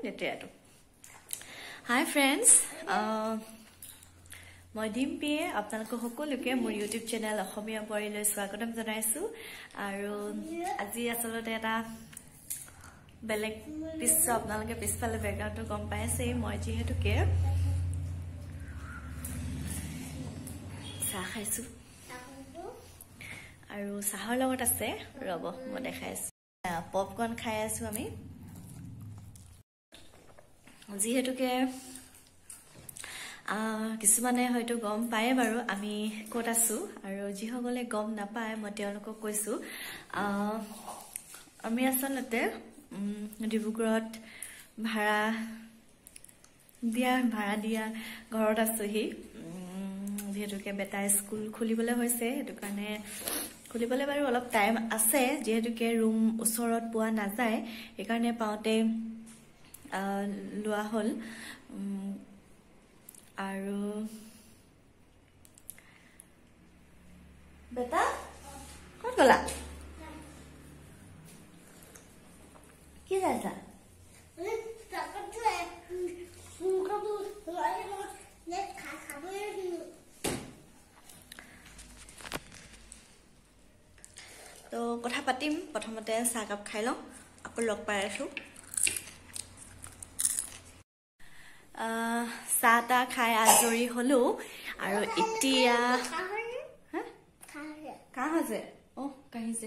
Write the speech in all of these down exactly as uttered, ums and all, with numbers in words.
নেটেটো হাই friends মই ডিম্পিয়ে আপোনালোকক সকলোকে মোৰ ইউটিউব চেনেল অসমীয়া বোৱাৰীলৈ স্বাগতম জনাইছো আৰু আজি আচলতে এটা বেলেগ দৃশ্য আপোনালোকে পিছফালে বেকগ্ৰাউণ্ডটো গম পাইছে মই যিহেতুকে চাহ খাইছো আৰু চাহৰ লগত আছে ৰব মই দেখাইছো পপকৰ্ন খাই আছো আমি যিহেতুকে কিছুমানে হয়তো গম পায় বাৰু আমি ক'ত আছো আৰু যিসকলে গম নাপায় মই তেওঁলোকক কৈছো আমি আচলতে ডিব্ৰুগড়ত ভাড়া দিয়া ভাড়া দিয়া ঘৰত আছোহি যেহেতুকে বেটা স্কুল খুলিবলৈ হৈছে সেইটো কাৰণে খুলিবলৈ বাৰু অলপ টাইম আছে যেহেতুকে ৰুম ওচৰত পোৱা নাযায় সেইকাৰণে পাওঁতে লোৱা হল আৰু বেটা ক'ত গলা কি যাইছা তো কথা পাতিম প্ৰথমতে চাহ কাপ খাই লওঁ আকৌ লগ পাই আছো চাহ তাহ খাই আজৰি হলো আৰু এতিয়া কাহ হৈছে অ কাহিছে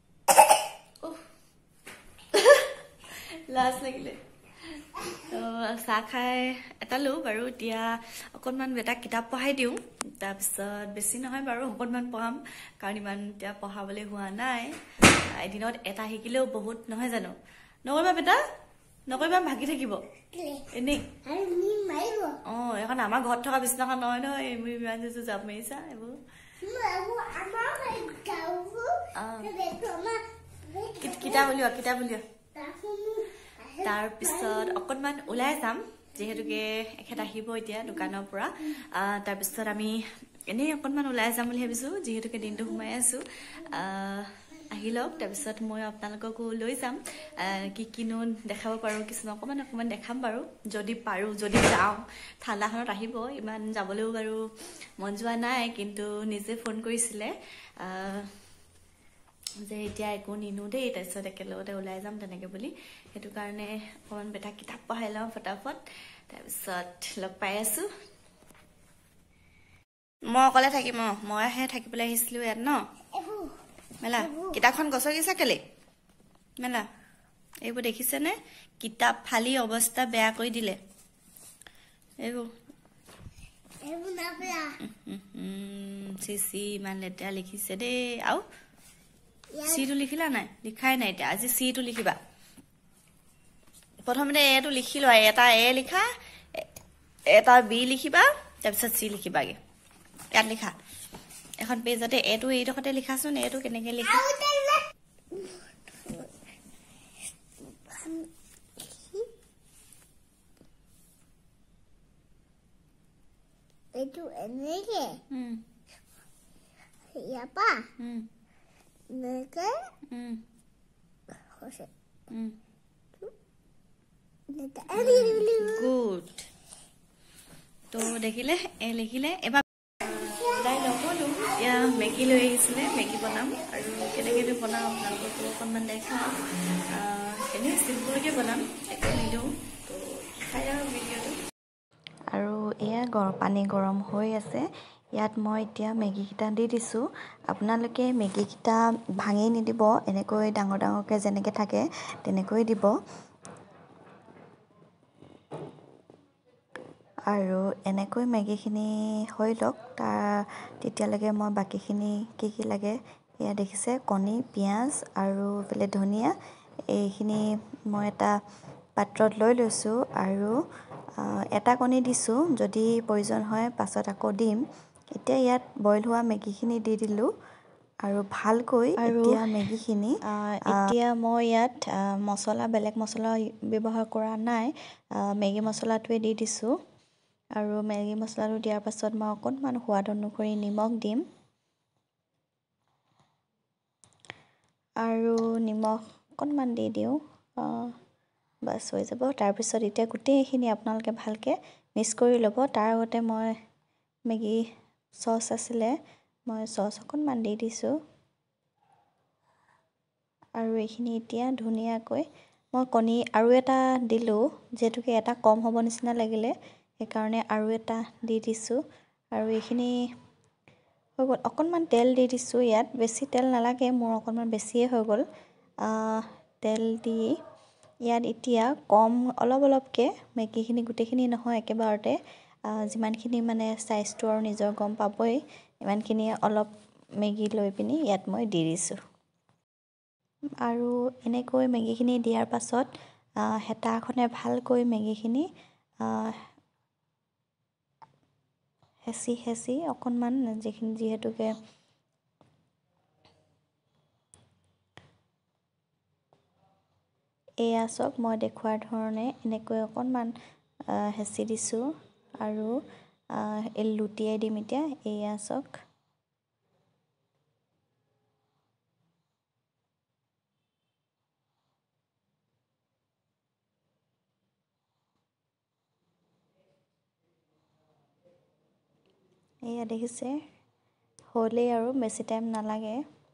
লাজ লাগিলে তো চাহ খাই এটালো বাৰু এতিয়া অকণমান বেটাক কিতাপ পঢ়াই দিওঁ তাৰপিছত বেছি নহয় বাৰু অকণমান পঢ়াম কাৰণ ইমান এতিয়া পঢ়াবলৈ হোৱা নাই এদিনত এটা শিকিলেও বহুত নহয় জানো নকৰিবা বেটা নকৰিবা ভাগি থাকিব এনেই অ এখন আমাৰ ঘৰত থকা বিছনাখন নহয় নহয় এইবোৰ ইমান যে জাপ মাৰিছা এইবোৰ কিতাপ উলিওৱা কিতাপ উলিওৱা তাৰপিছত অকণমান ওলাই যাম যিহেতুকে এখেত আহিব এতিয়া দোকানৰ পৰা তাৰপিছত আমি এনেই অকণমান ওলাই যাম বুলি ভাবিছো যিহেতুকে দিনটো সোমাই আছো আহি লওক তাৰপিছত মই আপোনালোককো লৈ যাম কি কিনো দেখাব পাৰো কিছুমান অকণমান অকণমান দেখাম বাৰু যদি পাৰো যদি যাওঁ ঠাণ্ডাখনত আহিব ইমান যাবলৈও বাৰু মন যোৱা নাই কিন্তু নিজে ফোন কৰিছিলে যে এতিয়া একো নিনো দেই তাৰপিছত একেলগতে ওলাই যাম তেনেকে বুলি সেইটো কাৰণে অকণমান বেটা কিতাপ পঢ়াই লওঁ ফটাফট তাৰপিছত লগ পাই আছো মই অকলে থাকিম অ মইহে থাকিবলৈ আহিছিলো ইয়াত ন মেলা কিতাপখন গছকিছা কেলে মেলা এইবোৰ দেখিছেনে কিতাপ ফালি অৱস্থা বেয়া কৰি দিলে এইবোৰ চিচি ইমান লেতেৰা লিখিছে দেই আৰু চিটো লিখিলা নাই লিখাই নাই এতিয়া আজি চিটো লিখিবা প্ৰথমতে এটো লিখি লোৱা এটা এ লিখা এটা বি লিখিবা তাৰপিছত চি লিখিবাগে ইয়াত লিখা এখন পেজতে এটো এইডোখৰতে লিখাচোন এটো কেনেকে লিখা Itu enake. Hmm. Siapa? Hmm. Neke. Hmm. Jose. Hmm. Neke. Good. তো দেখিলে এ লিখিলে এবাৰ তাই নকলো এতিয়া মেগী লৈ আহিছিলে মেগী বনাম আৰু কেনেকৈ বনাম আপোনালোককো অকণমান দেখাম এনেই চিম্পুলকৈ বনাম একো নিদিওঁ তো চাই যাওঁ ভিডিঅ'টো আৰু এয়া গৰম পানী গৰম হৈ আছে ইয়াত মই এতিয়া মেগীকেইটা দি দিছোঁ আপোনালোকে মেগীকেইটা ভাঙি নিদিব এনেকৈ ডাঙৰ ডাঙৰকৈ যেনেকৈ থাকে তেনেকৈ দিব আৰু এনেকৈ মেগীখিনি হৈ লওক তাৰ তেতিয়ালৈকে মই বাকীখিনি কি কি লাগে এয়া দেখিছে কণী পিঁয়াজ আৰু বেলে ধনিয়া এইখিনি মই এটা পাত্ৰত লৈ লৈছোঁ আৰু এটা কণী দিছোঁ যদি প্ৰয়োজন হয় পাছত আকৌ দিম এতিয়া ইয়াত বইল হোৱা মেগীখিনি দি দিলোঁ আৰু ভালকৈ এতিয়া মেগীখিনি এতিয়া মই ইয়াত মছলা বেলেগ মছলা ব্যৱহাৰ কৰা নাই মেগী মছলাটোৱে দি দিছোঁ আৰু মেগী মছলাটো দিয়াৰ পাছত মই অকণমান সোৱাদ অনুসৰি নিমখ দিম আৰু নিমখ অকণমান দি দিওঁ বাস হৈ যাব তাৰপিছত এতিয়া গোটেইখিনি আপোনালোকে ভালকৈ মিক্স কৰি ল'ব তাৰ আগতে মই মেগী সস আছিলে মই সস অকণমান দি দিছোঁ আৰু এইখিনি এতিয়া ধুনীয়াকৈ মই কণী আৰু এটা দিলোঁ যেহেতুকে এটা কম হ'ব নিচিনা লাগিলে সেইকাৰণে আৰু এটা দি দিছোঁ আৰু এইখিনি হৈ গ'ল অকণমান তেল দি দিছোঁ ইয়াত বেছি তেল নালাগে মোৰ অকণমান বেছিয়ে হৈ গ'ল তেল দি ইয়াত এতিয়া কম অলপ অলপকৈ মেগীখিনি গোটেইখিনি নহয় একেবাৰতে যিমানখিনি মানে চাইজটো আৰু নিজৰ গম পাবই ইমানখিনি অলপ মেগী লৈ পিনি ইয়াত মই দি দিছোঁ আৰু এনেকৈ মেগীখিনি দিয়াৰ পাছত হেতাখনে ভালকৈ মেগীখিনি হেঁচি হেঁচি অকণমান যিখিনি যিহেতুকে এয়া চব মই দেখুৱাৰ ধৰণে এনেকৈ অকণমান হেঁচি দিছোঁ আৰু লুটিয়াই দিম এতিয়া এয়া চক এয়া দেখিছে হ'লেই আৰু বেছি টাইম নালাগে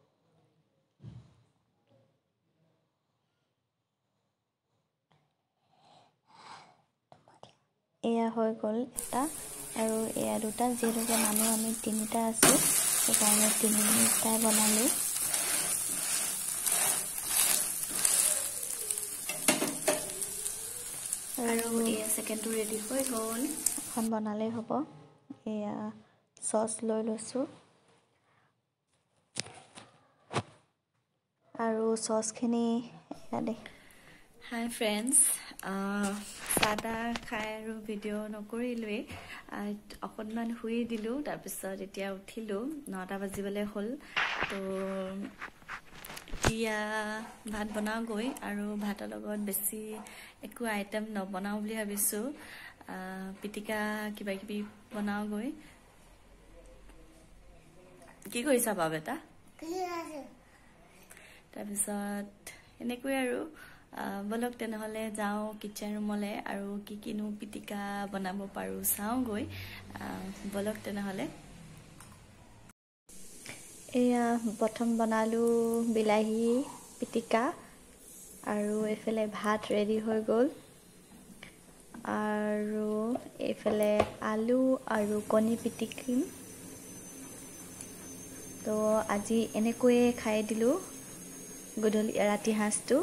এয়া হৈ গ'ল এটা আৰু এয়া দুটা যিহেতুকে মানুহ আমি তিনিটা আছোঁ সেইকাৰণে তিনিটাই বনালোঁ আৰু এয়া ছেকেণ্ডটো ৰেডি হৈ গ'ল এখন বনালেই হ'ব এয়া সস লৈ লৈছোঁ আৰু সসখিনি এয়া দেখ হাই ফ্ৰেণ্ডছ চাহ তাহ খাই আৰু ভিডিঅ' নকৰিলোৱেই অকণমান শুই দিলোঁ তাৰপিছত এতিয়া উঠিলোঁ নটা বাজিবলৈ হ'ল তো এতিয়া ভাত বনাওঁগৈ আৰু ভাতৰ লগত বেছি একো আইটেম নবনাওঁ বুলি ভাবিছোঁ পিটিকা কিবা কিবি বনাওঁগৈ কি কৰিছা বাব এটা তাৰপিছত এনেকৈ আৰু বলক তেনেহ'লে যাওঁ কিচেন ৰুমলৈ আৰু কি কিনো পিটিকা বনাব পাৰোঁ চাওঁগৈ বলক তেনেহ'লে এয়া প্ৰথম বনালোঁ বিলাহী পিটিকা আৰু এইফালে ভাত ৰেডি হৈ গ'ল আৰু এইফালে আলু আৰু কণী পিটিকিম তো আজি এনেকৈয়ে খাই দিলোঁ গধূলি ৰাতি সাঁজটো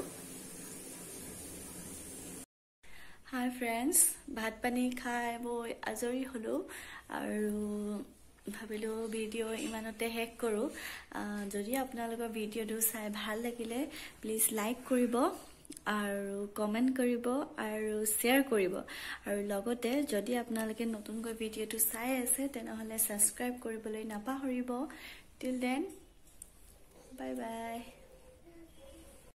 হাই ফ্ৰেণ্ডছ ভাত পানী খাই বৈ আজৰি হ'লোঁ আৰু ভাবিলোঁ ভিডিঅ' ইমানতে শেষ কৰোঁ যদি আপোনালোকৰ ভিডিঅ'টো চাই ভাল লাগিলে প্লিজ লাইক কৰিব আৰু কমেণ্ট কৰিব আৰু শ্বেয়াৰ কৰিব আৰু লগতে যদি আপোনালোকে নতুনকৈ ভিডিঅ'টো চাই আছে তেনেহ'লে ছাবস্ক্ৰাইব কৰিবলৈ নাপাহৰিব টিল দেন বাই বাই